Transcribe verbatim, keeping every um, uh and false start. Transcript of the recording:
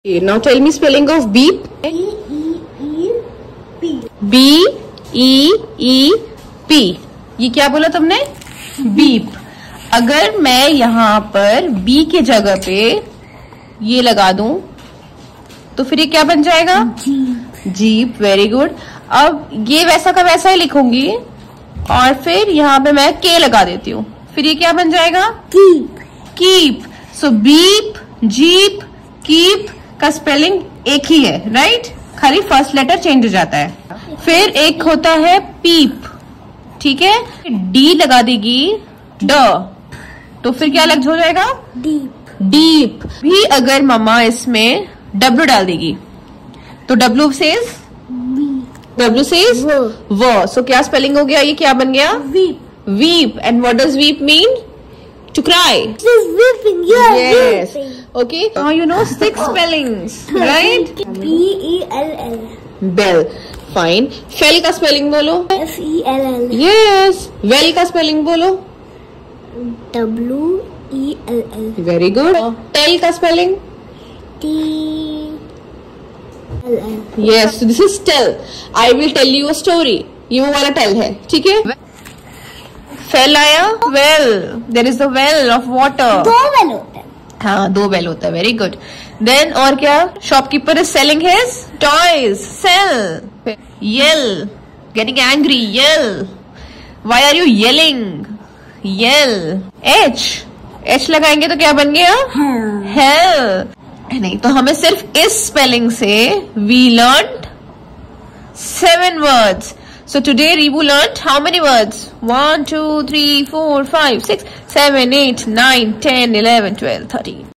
Now tell me spelling of beep. B E E P. B E E P. ये क्या बोला तुमने? Beep. अगर मैं यहाँ पर बी के जगह पे ये लगा दूं तो फिर ये क्या बन जाएगा? जीप. जीप. Very good. अब ये वैसा का वैसा ही लिखूंगी और फिर यहाँ पे मैं के लगा देती हूँ, फिर ये क्या बन जाएगा? Keep. Keep. So beep, jeep, keep का स्पेलिंग एक ही है, राइट? खाली फर्स्ट लेटर चेंज हो जाता है. फिर एक होता है पीप, ठीक है? डी लगा देगी ड, तो फिर क्या लग हो जाएगा? डीप. डीप. भी अगर मम्मा इसमें डब्ल्यू डाल देगी तो डब्ल्यू सेज डब्ल्यू सेज वो. सो क्या स्पेलिंग हो गया? ये क्या बन गया? Weep. Weep. And what does weep mean? To cry. This is weeping. Yeah. Yes. Weeping. Okay. Now you know six spellings, right? B E L L. Bell. Fine. Fell का spelling बोलो. F E L L. Yes. Well का spelling बोलो. W E L L. Very good. Tell का spelling. T L L. Yes. So this is tell. I will tell you a story. ये वो वाला tell है, ठीक है? Fell आया. Well. There is the well of water. दो well होते हैं. हाँ, दो बेल होता है. Very good. देन और क्या? Shopkeeper is selling his toys. Sell. Yell. Getting angry. Yell. Why are you yelling? Yell. H. H लगाएंगे तो क्या बन गया? हेल. नहीं तो हमें सिर्फ इस स्पेलिंग से we learned seven words. So today Rebu learned how many words? one, two, three, four, five, six, seven, eight, nine, ten, eleven, twelve, thirteen.